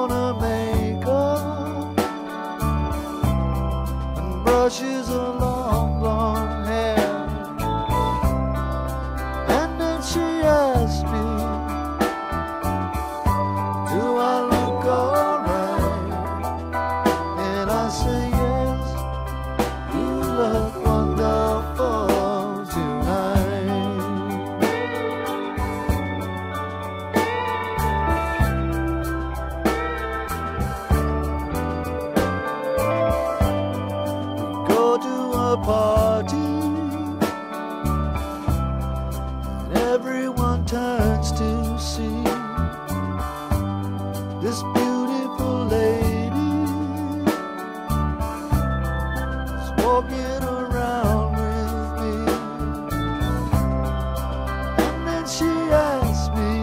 on her makeup and brushes her long blonde hair. And then she asked me, do I look alright? And I say yes, you look wonderful tonight. We go to a party and everyone turns to see this beautiful lady is walking around with me. And then she asked me,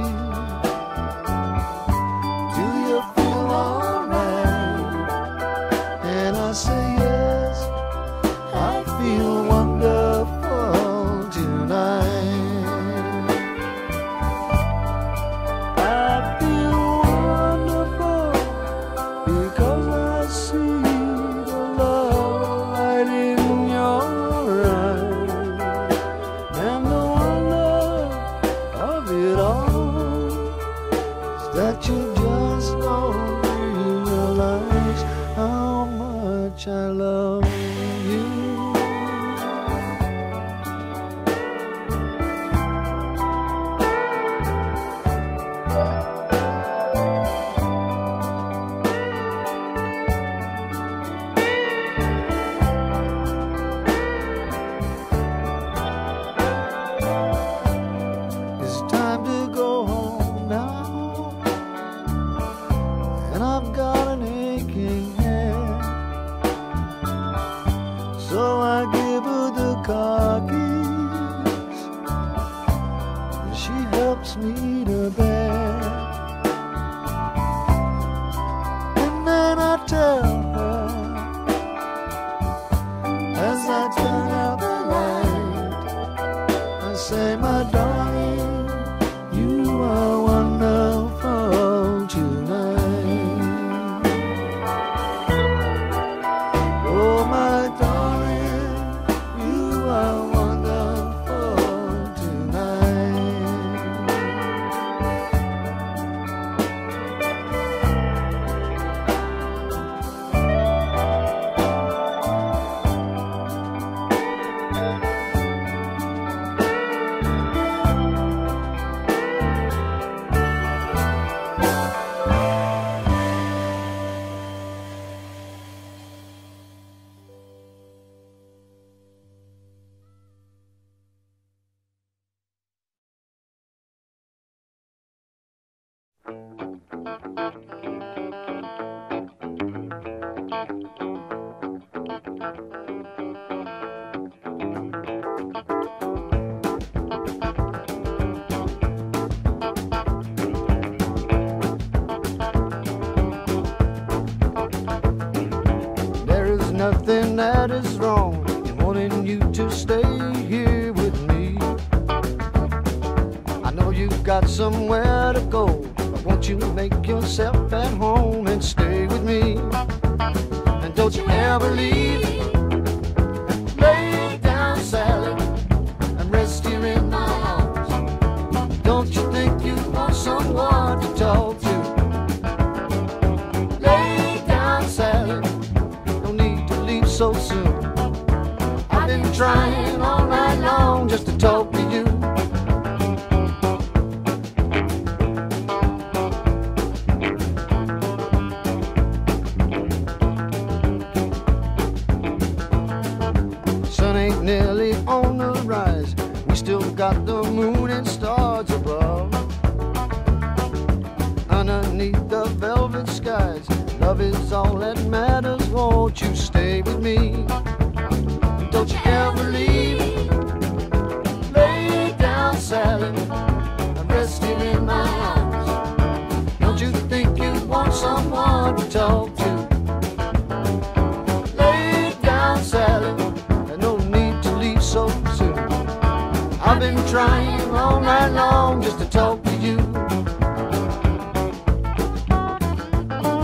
do you feel alright? And I say yes, I feel wonderful tonight. I feel wonderful because I see the love light in your eyes, and the wonder of it all is that you just don't realize how much I love you. It's time to go home now, and I've got an aching head. So I give her the car keys, and she helps me to bed. And then I tell her, as I turn out the light, I say, my darling, you are wonderful tonight. Oh, my darling, you are wonderful tonight. There is nothing that is wrong in wanting you to stay here with me. I know you've got somewhere to go, but won't you make yourself at home and stay with me? And don't you ever leave. Lay down, Sally, and rest here in my arms. Don't you think you want someone to talk to? Lay down, Sally, no need to leave so soon. I've been trying all night long just to talk to you. Sun ain't nearly on the rise, we still got the moon and stars above. Underneath the velvet skies, love is all that matters. Won't you stay with me? Don't you ever leave. Lay down, Sally, and rest here in my arms. Don't you think you want someone to talk to? Lay down, Sally, and no need to leave so soon. I've been trying all night long just to talk to you.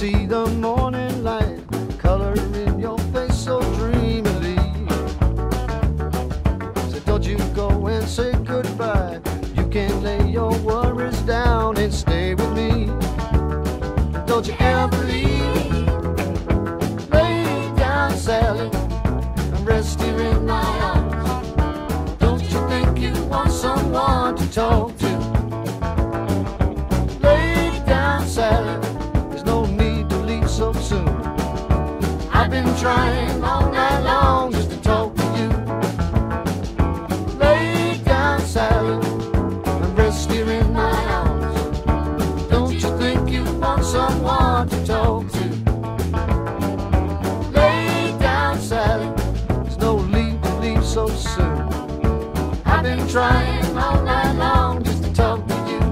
see the morning light color in your face so dreamily. So don't you go and say goodbye. You can lay your worries down and stay with me. Don't you ever leave. Lay down, Sally, and rest here in my arms. Don't you think you want someone to talk to? Lay down, Sally, there's no need to leave so soon. I've been trying all night long just to talk to you. Lay down, Sally, and rest here in my arms. Don't you think you want someone to talk to? Lay down, Sally, there's no need to leave so soon. I've been trying all night long just to talk to you.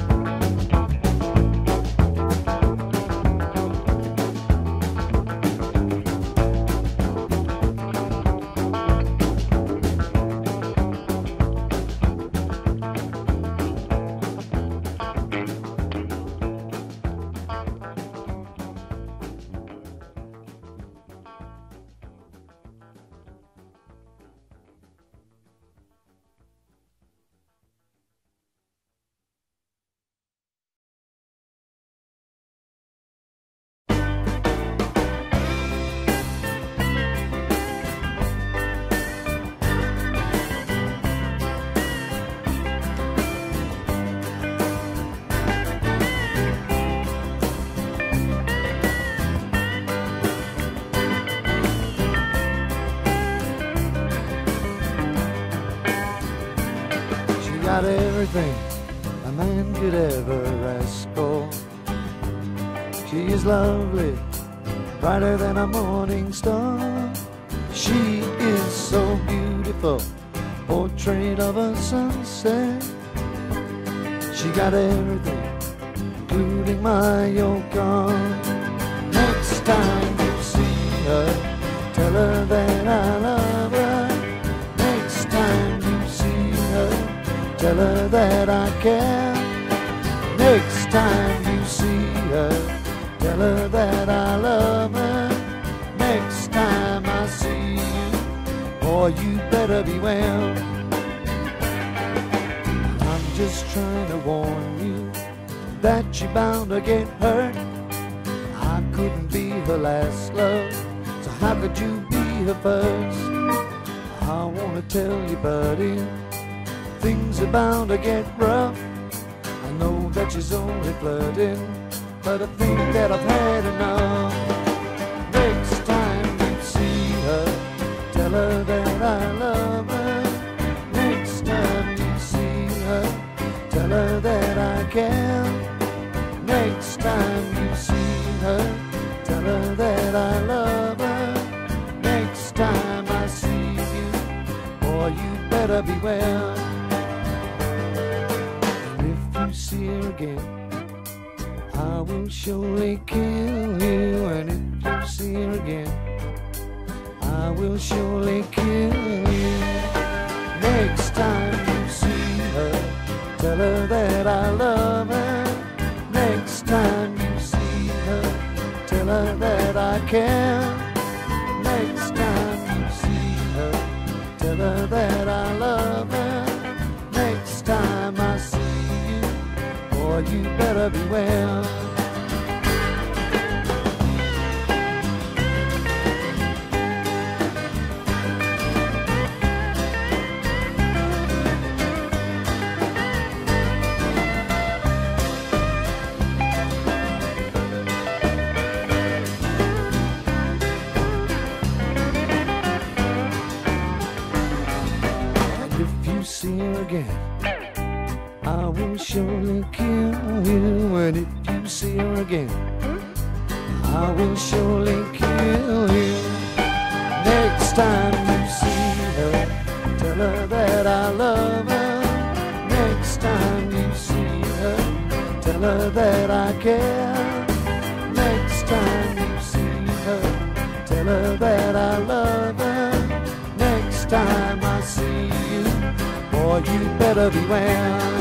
Got everything a man could ever ask for. She is lovely, brighter than a morning star. She is so beautiful, portrait of a sunset. She got everything, including my Yoko. Next time you see her, tell her that I love her. Next time you see her, tell her that I care. Next time you see her, tell her that I love her. Next time I see you, boy, you better beware. I'm just trying to warn you that you're bound to get hurt. I couldn't be her last love, so how could you be her first? I wanna tell you, buddy, things are bound to get rough. I know that she's only flirting, but I think that I've had enough. Next time you see her, tell her that I love her. Next time you see her, tell her that I care. Next time you see her, tell her that I love her. Next time I see you, boy, you better beware. You see her again, I will surely kill you. And if you see her again, I will surely kill you. Next time you see her, tell her that I love her. Next time you see her, tell her that I care. Next time you see her, tell her that I love her. Next time I see you, boy, you better beware. And if you see her again, I will surely kill you. And if you see her again, I will surely kill you. Next time you see her, tell her that I love her. Next time you see her, tell her that I care. Next time you see her, tell her that I love her. Next time I see you, boy, you better beware.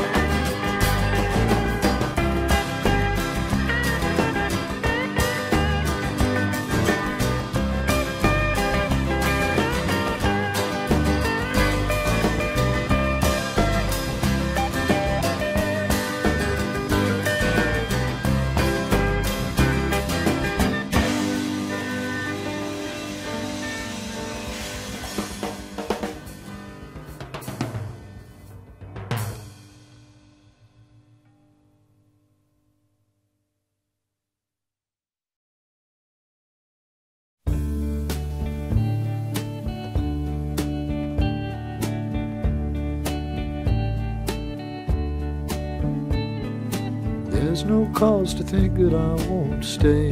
There's no cause to think that I won't stay.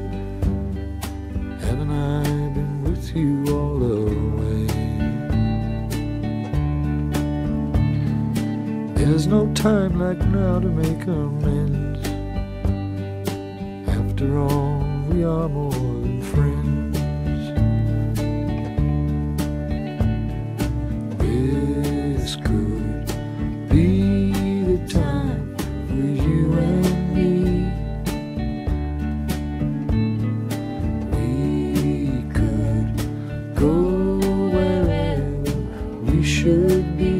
Haven't I been with you all the way? There's no time like now to make amends. After all, we are more than friends. This could be the time for you and me. We could go wherever we should be.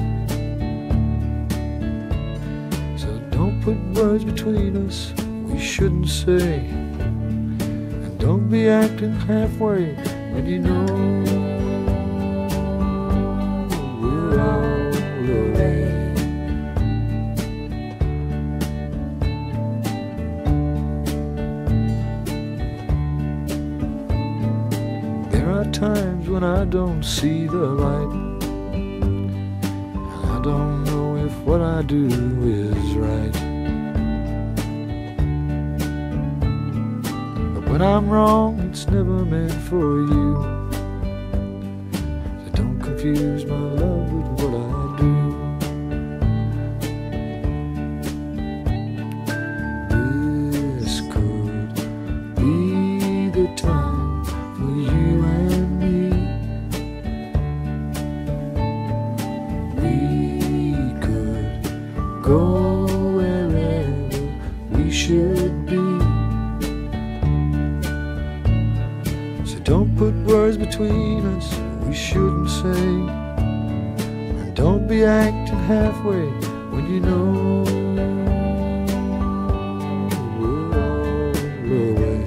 So don't put words between us we shouldn't say, and don't be acting halfway when you know we're all away. There are times when I don't see the light. I don't know if what I do is right. When I'm wrong, it's never meant for you. So don't confuse my love with what I do. This could be the time for you and me. We could go wherever we should be. Don't put words between us we shouldn't say, and don't be acting halfway when you know we're all away.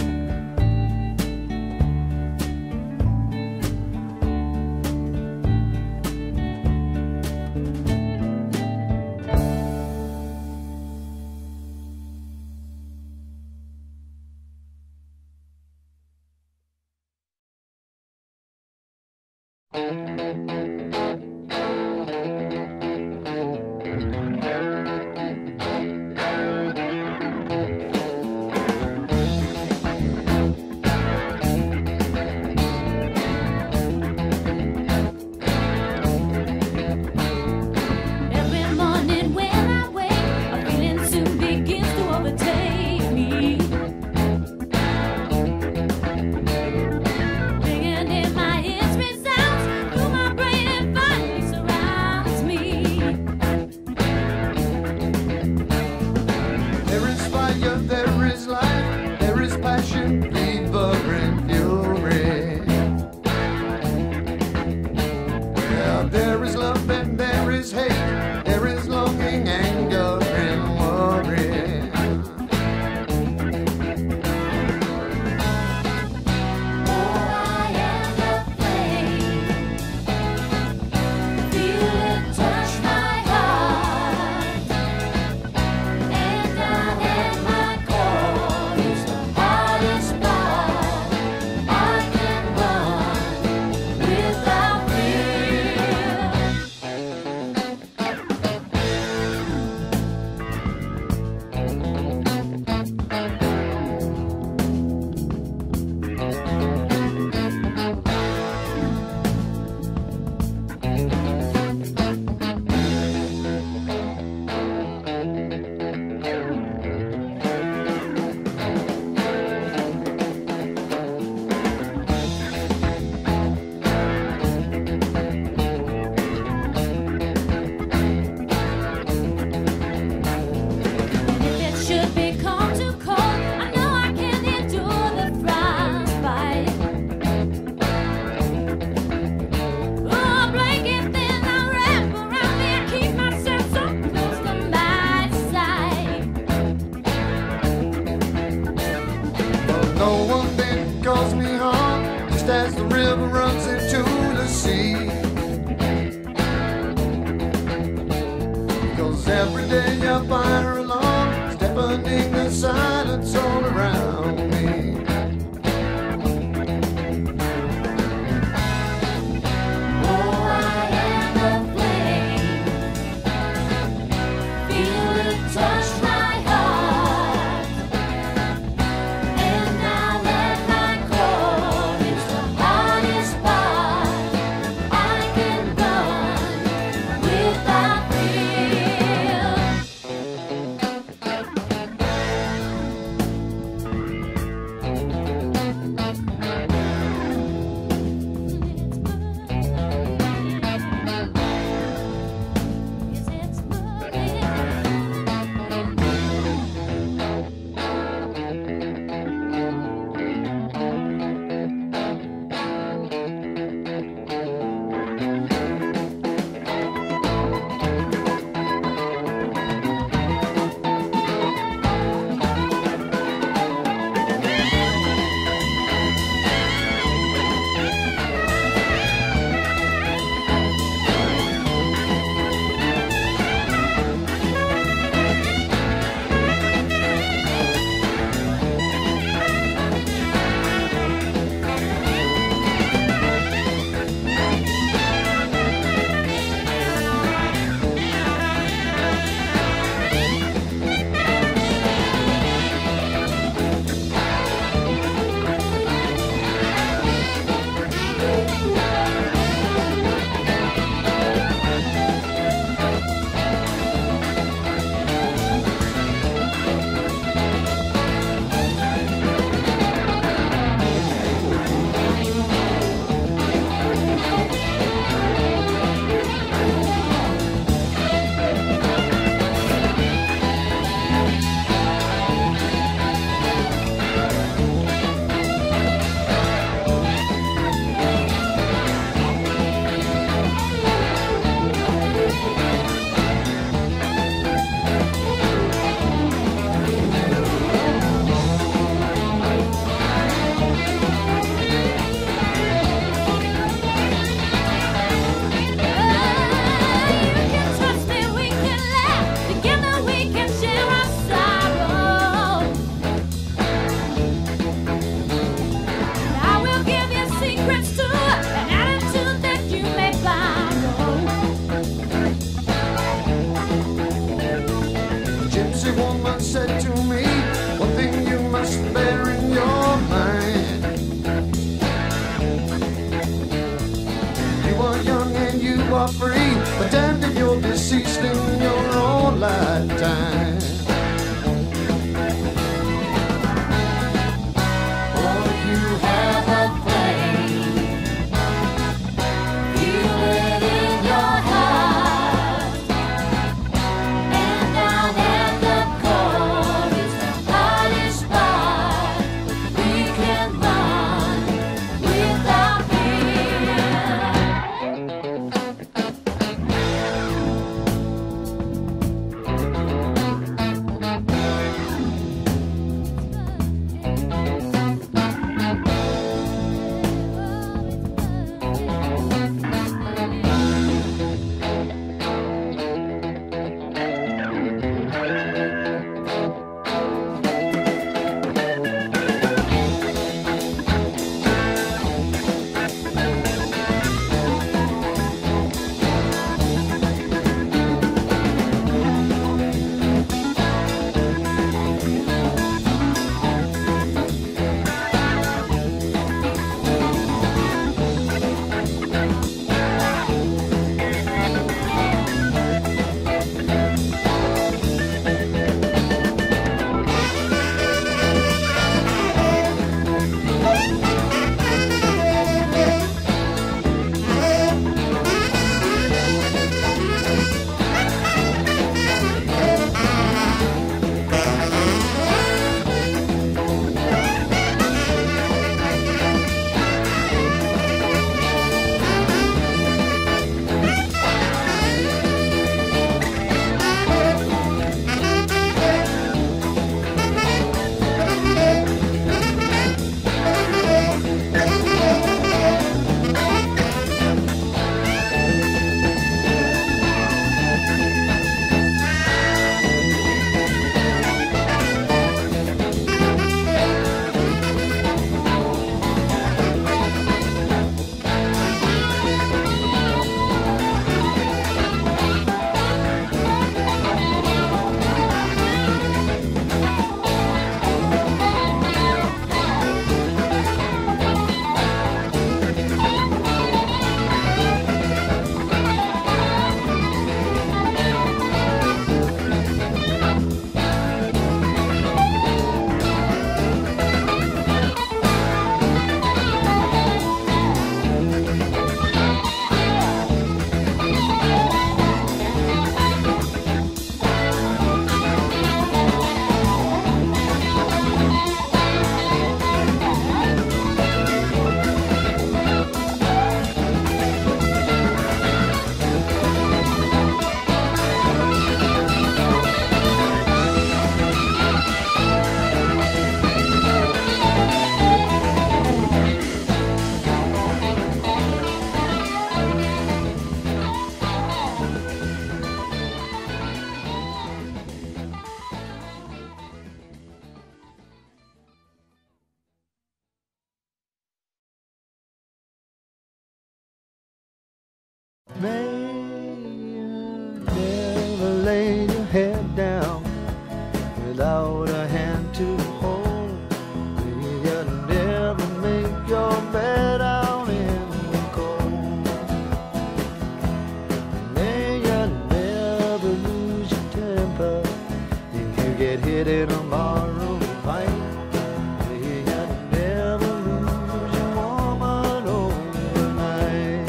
There is life, there is passion, fever and fury. Well, there is love and there is hate, there is longing, anger and worry. Oh, I am the flame. Feel it touch my heart, and I am my core is the hardest part. I can run without fear. If it should become too cold, I know I can endure the frostbite. Oh, a blanket then I wrap around me and keep myself so close to my side. Well, no one then calls me harm, just as the river runs into the sea. 'Cause every day I fire along, deafening the silence all around me. Oh, I am the flame. Feel it touch my heart. you are free, pretending you're deceased in your own lifetime. Oh, you have a flame, feel it in your heart, and down at the core is the hardest spot. We can run without May you never lay your head down without a hand to hold. May you never make your bed out in the cold. May you never lose your temper if you get hit in a barroom fight. May you never lose your woman overnight.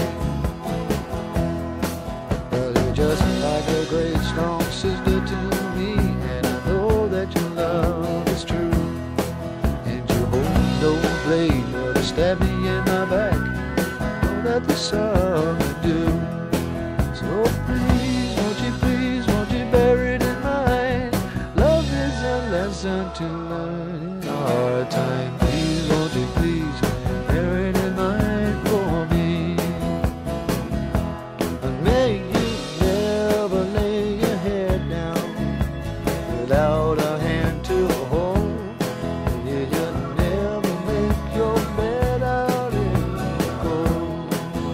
Well, you're just like a great strong sister to me, and I know that your love is true. And you hold no blade but to stab me in my back. I know that the sun would do. So please, won't you bear it in mind? Love is a lesson to learn in our time. Please, won't you please bear it in mind for me? And may you never lay your head down without a hand to hold. May you never make your bed out in the cold.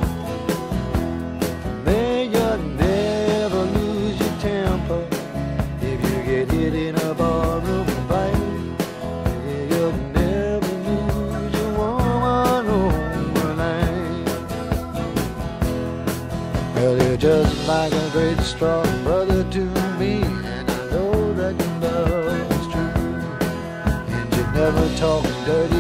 May you never lose your temper if you get hit in a barroom fight. May you never You're just like a great strong brother to me, and I know that your love is true. And you're never talking dirty